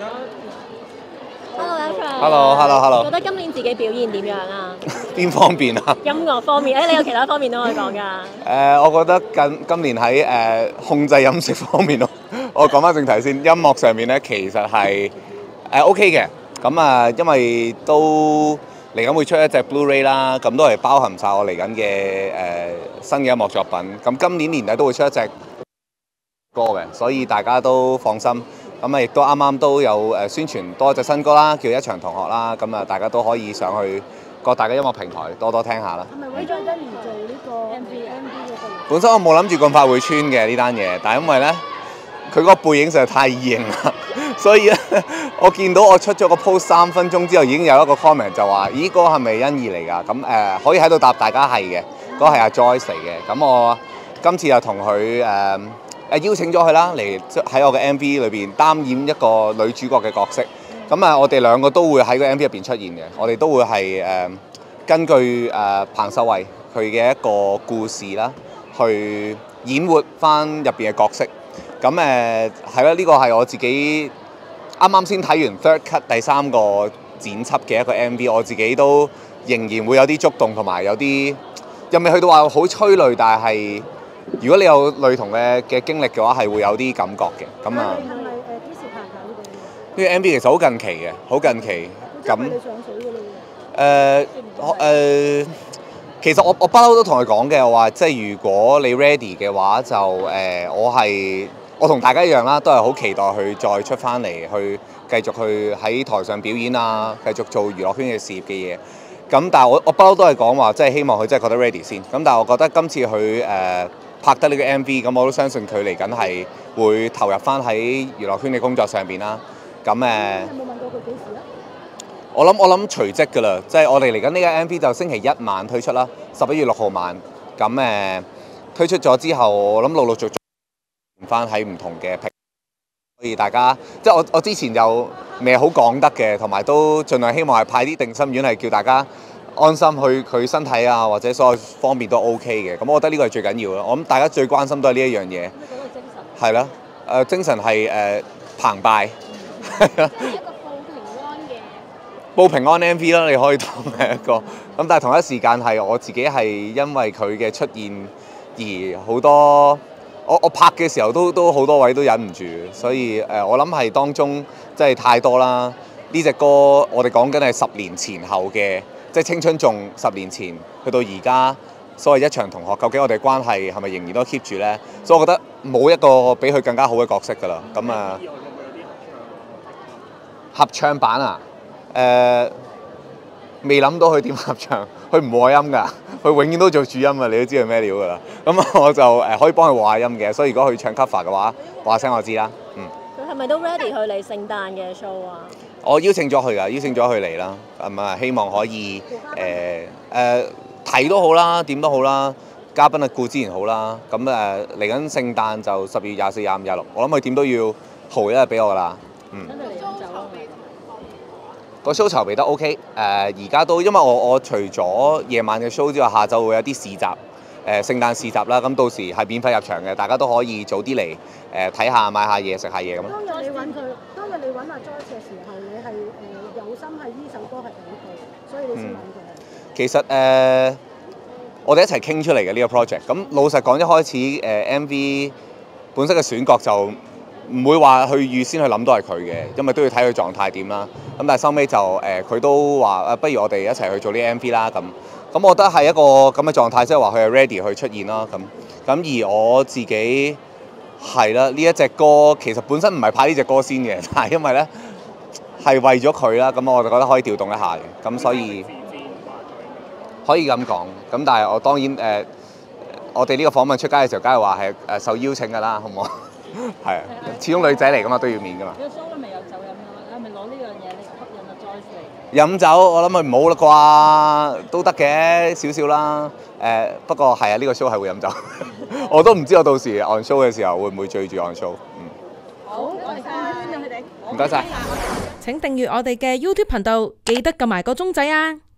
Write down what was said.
Hello，Hello，Hello。 覺得今年自己表現點樣啊？ 邊方面啊？ 音樂方面，你有其他方面都可以講㗎。 我覺得今年喺控制飲食方面咯，我講翻正題先。音樂上面咧，其實係OK 嘅。咁因為都嚟緊會出一隻 Blu-ray 啦，咁都係包含晒我嚟緊嘅新嘅音樂作品。咁今年年底都會出一隻歌嘅，所以大家都放心。咁亦都啱啱都有宣傳多一隻新歌啦，叫《一場同學》啦。咁大家都可以上去各大嘅音樂平台多多聽下啦。 係咪為咗欣宜做呢個 MV 嘅？ 本身我冇諗住咁快會穿嘅呢單嘢，但係因為咧佢個背影實在太異形啦，所以咧我見到我出咗個 post 3分鐘之後已經有一個 comment 就話：咦，嗰個係咪欣宜嚟㗎？咁可以喺度答大家係嘅，嗰個係阿 Joyce 嚟嘅。咁我今次又同佢邀請咗佢啦，嚟喺我嘅 MV 裏邊擔演一個女主角嘅角色。咁我哋兩個都會喺個 MV 入邊出現嘅。我哋都會係根據彭秀慧佢嘅一個故事啦，去演活翻入邊嘅角色。咁係啦，呢個係我自己啱啱先睇完 Third Cut 第3個剪輯嘅一個 MV， 我自己都仍然會有啲觸動，同埋有啲又未去到話好催淚，但係如果你有類同嘅經歷嘅話，係會有啲感覺嘅。咁啊， 係咪幾時拍㗎呢個？ 呢個 MV 其實好近期嘅，好近期。咁你上水㗎啦喎！ 其實我不嬲都同佢講嘅，我話即係如果你 ready 嘅話，就我同大家一樣啦，都係好期待佢再出翻嚟，去繼續去喺台上表演啊，繼續做娛樂圈嘅事業嘅嘢。咁但係我不嬲都係講話，即係希望佢真係覺得 ready 先。咁但係我覺得今次佢拍得呢個 MV，咁我都相信佢嚟緊係會投入翻喺娛樂圈嘅工作上邊啦。咁有冇問過佢幾時啊？ 我諗隨即㗎啦，即係我哋嚟緊呢個 MV 就星期1晚推出啦，11月6號晚。咁推出咗之後，我諗陸陸續續翻喺唔同嘅平台，所以大家即係我之前就未好講得嘅，同埋都盡量希望係派啲定心丸，係叫大家安心去佢身體啊，或者所有方面都 OK 嘅。咁我覺得呢個係最緊要咯。我諗大家最關心都係呢一樣嘢。係啦，精神係澎湃。報平安 MV 啦，你可以當係一個咁，但係同一時間係我自己係因為佢嘅出現而好多我拍嘅時候都好多位都忍唔住，所以我諗係當中真係太多啦。呢隻歌我哋講緊係10年前後嘅，即係青春頌10年前去到而家，所謂一場同學，究竟我哋關係係咪仍然都 keep 住咧？所以我覺得冇一個比佢更加好嘅角色㗎啦。咁合唱版啊！未諗到佢點合唱，佢唔和音㗎，佢永遠都做主音啊！你都知佢咩料㗎啦。咁我就可以幫佢和下音嘅，所以如果佢唱 cover 嘅話，話聲我知啦。 佢係咪都 ready 去嚟聖誕嘅 show 啊？ 我邀請咗佢㗎，邀請咗佢嚟啦。希望可以睇都好啦，點都好啦。嘉賓顧之然好啦。咁嚟緊聖誕就10月24、25、26，我諗佢點都要豪一日俾我㗎啦。個 show 籌備得 OK， 而家都因為我除咗夜晚嘅 show 之外，下晝會有啲市集，聖誕市集啦，咁到時係免費入場嘅，大家都可以早啲嚟睇下、買下嘢、食下嘢咁。當日你揾阿 Joyce 嘅時候，你係有心係呢首歌係俾佢，所以你先揾佢。 其實我哋一齊傾出嚟嘅呢個 project。咁老實講，一開始MV 本身嘅選角就唔會話去預先去諗都係佢嘅，因為都要睇佢狀態點啦。咁但係收尾就佢都話不如我哋一齊去做呢 MV 啦。咁我覺得係一個咁嘅狀態，即係話佢係 ready 去出現啦。咁而我自己係啦，呢一隻歌其實本身唔係拍呢隻歌先嘅，但係因為咧係為咗佢啦，咁我就覺得可以調動一下嘅。咁所以可以咁講。咁但係我當然我哋呢個訪問出街嘅時候，梗係話係受邀請㗎啦，好唔好？係啊，始終女仔嚟㗎嘛，都要面㗎嘛。 你個 show 都未有酒飲㗎嘛？你係咪攞呢樣嘢嚟吸引阿 Joyce 嚟？ 飲酒我諗佢唔好啦啩，都得嘅少少啦。不過係啊，呢個 show 係會飲酒。我都唔知我到時 on show 嘅時候會唔會醉住 on show。 好，多謝佢哋。 唔該晒。 請訂閱我哋嘅 YouTube 頻道，記得撳埋個鐘仔啊！